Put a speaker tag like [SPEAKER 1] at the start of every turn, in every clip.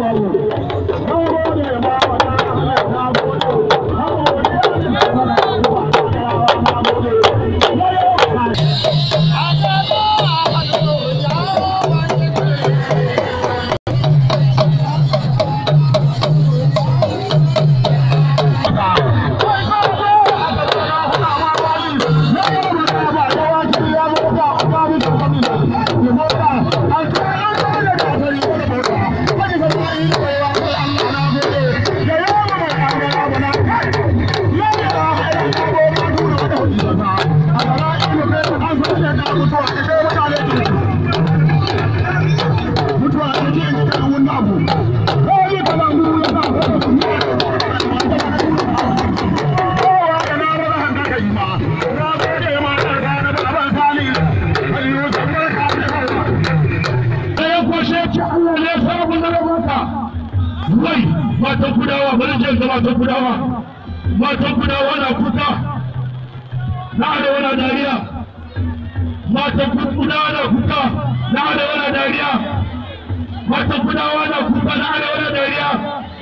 [SPEAKER 1] Wai matan kudawa bari je ga matan kudawa na kuka na arewa na dariya matan kudawa na kuka na arewa na dariya matan kudawa na kuka na arewa na dariya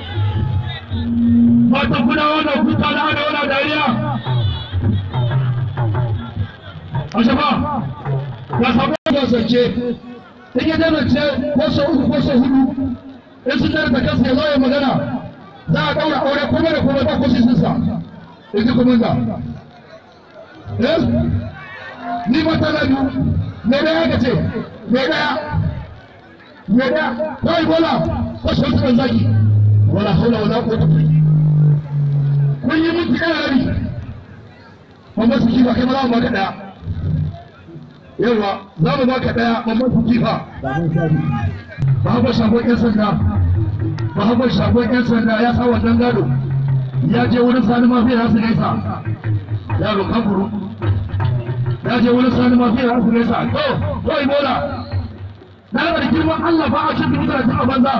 [SPEAKER 1] matan kudawa na kuka na arewa na dariya ashaba ya samu gasance take da mace ko so uku ko so hudu in sun da kansa ya zo ya magana za a daura aure kuma da kuma ba ko shi sunsa yake kuma da ni ba ta ladu me da ya kace me da kai bola ko shi sun zaki wala haula wala quwwata kun yi miki kana rabi amma su ki ba kai ba za mu baka daya yawa za mu baka daya amma su ki fa Bahabar shagon 'yan sanda Bahabar shagon 'yan sanda ya sa wannan gado ya je wurin sani mafi ya su gaisa yaro kafuru ya je wurin sani mafi ya su gaisa to ibola na da girman Allah ba a cikin mutane a banza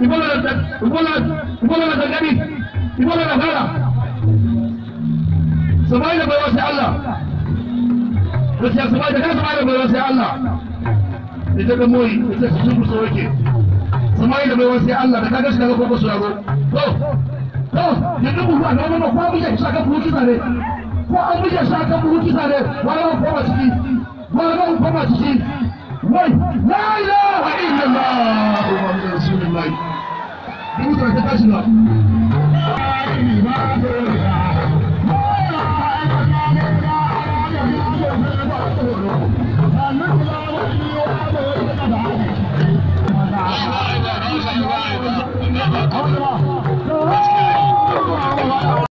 [SPEAKER 1] ibola da gani ibola da fara samai da baiwa sai Allah gaskiya samai da baiwa sai Allah ita da moyi ita su sun so yake samai da baiwa sai Allah da kaga shi daga koko su yago to yanzu mu ba nan ko mu je shaka buhu kisa ne ko an mu je shaka buhu kisa ne wala ko ba ciki wala ko ba ciki wai la ilaha illallah muhammadur rasulullah mu ta tashi na Allah